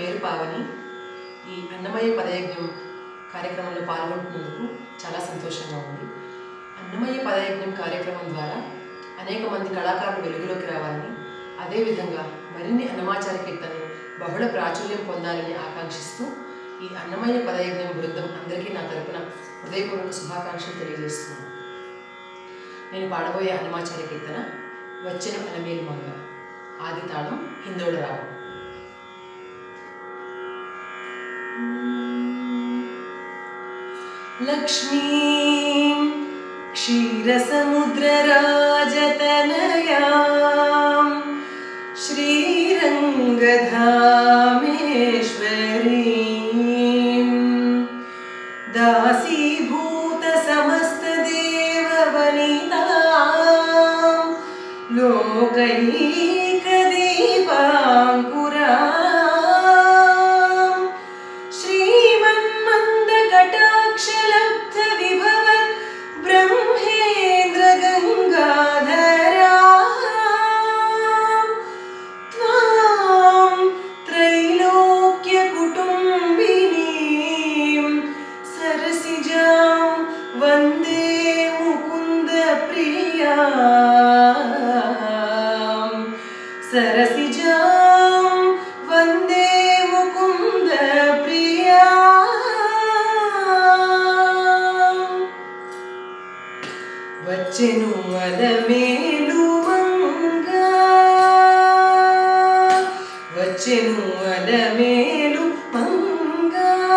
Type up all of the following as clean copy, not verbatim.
పేరు పావని. ఈ అన్నమయ్య పదయజ్ఞం కార్యక్రమంలో పాల్గొంటున్నందుకు చాలా సంతోషంగా ఉంది. అన్నమయ్య పదయజ్ఞం కార్యక్రమం ద్వారా అనేక మంది కళాకారులు వెలుగులోకి రావాలని, అదేవిధంగా మరిన్ని అన్నమాచార్య కీర్తనలు బహుళ ప్రాచుర్యం పొందాలని ఆకాంక్షిస్తూ ఈ అన్నమయ్య పదయజ్ఞం బృందం అందరికీ నా తరపున హృదయపూర్వక శుభాకాంక్షలు తెలియజేస్తున్నాను. నేను పాడబోయే అన్నమాచార్య కీర్తన వచ్చెను అలమేలు మంగ, ఆది తాళం హిందోళ రాగం. లక్ష్మీం క్షీరసముద్రరాజతనయాం శ్రీరంగధామేశ్వరీం దాసీభూతసమస్తదేవవనితాం లోకైకదీపాంకురాం శ్రీమన్మందకటాక్షలబ్ధవిభవత్ బ్రహ్మేంద్రగంగాధరాం త్వాం త్రైలోక్యకుటుంబినీం సరసిజాం వందే ముకుందప్రియాం సరసిజాం వందే ముకుందప్రియాం. వచ్చెను అలమేలు మంగ, వచ్చెను అలమేలు మంగ,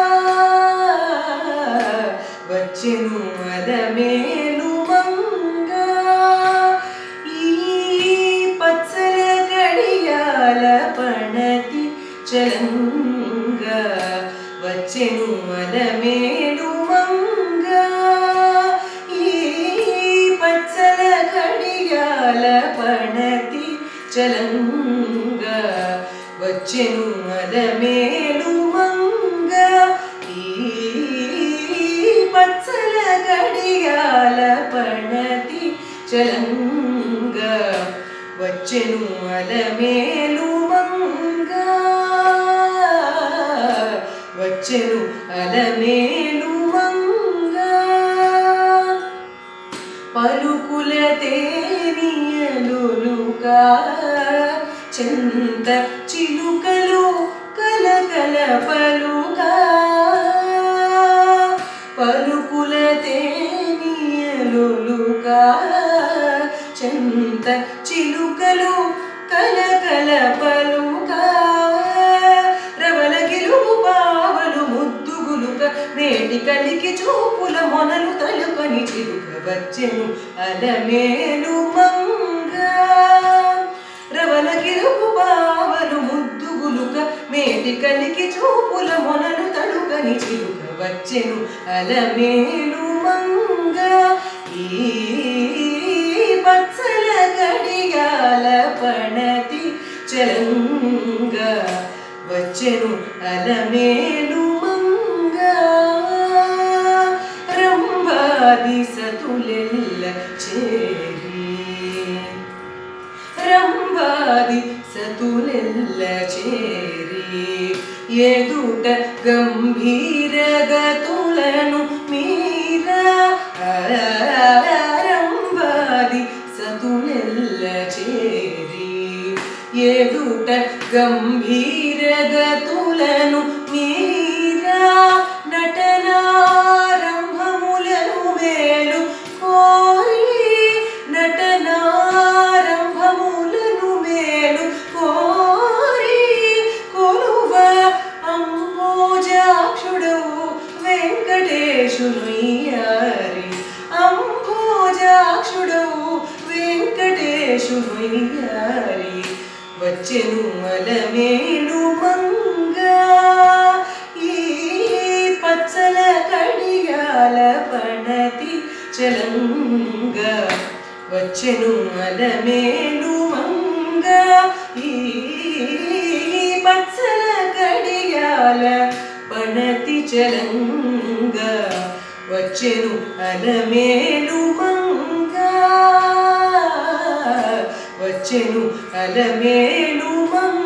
వచ్చెను అలమేలు మంగ. ఈ పచ్చల కడియాల పణతి చలంగ, వచ్చెను అలమేలు మంగ. ఈ పచ్చల కడియాల పణతి చలంగ, వచ్చెను అలమేలు మంగ. ఈ పచ్చల కడియాల పణతి చలంగ, వచ్చెను అలమేలు మంగ, వచ్చెను అలమేలు మంగ. పలుకుల తేనియలులుకా చెంత చిలుకలు కలకల పలుకా, పలుకుల తేనియలులుకా చెంత చిలుకలు కలకల పలుకా. రవల గిలుగు పావలు ముద్దుగులుక మేటి కలికి చూపుల మొనలు తలుపని చిలుక, వచ్చెను అలమేలు మంగ. రవల గిలుగు పావలు ముద్దుగులుక మేటి కలికి చూపుల మొనలు తలుకని చిలుక, వచ్చెను అలమేలు మంగ. ఈ పచ్చల గడియాల పణతి చలంగ, వచ్చెను అలమేలు మంగ. రంభాది సతులెల్ల చేరి, రంభాది సతులెల్ల చేరి ఎదుట గంభీర గతులను మీరా. రంభాది సతులెల్ల చేరి ఎదుట గంభీర గతులను మీరా. నటనారంభములను మేలు కోరి, నటనారంభములను మేలు కోరి కొలువ అంబోజాక్షుడవు వెంకటేశునుయ్యారి, అంబోజాక్షుడవు వెంకటేశునుయ్యారి. వచ్చెను అలమేలు మంగ. ఈ పచ్చల కడియాల పణతి చలంగ, వచ్చెను అలమేలు మంగ. ఈ పచ్చల కడియాల పణతి చలంగ, వచ్చెను అలమేలు మంగ, వచ్చెను అలమేలు మంగ.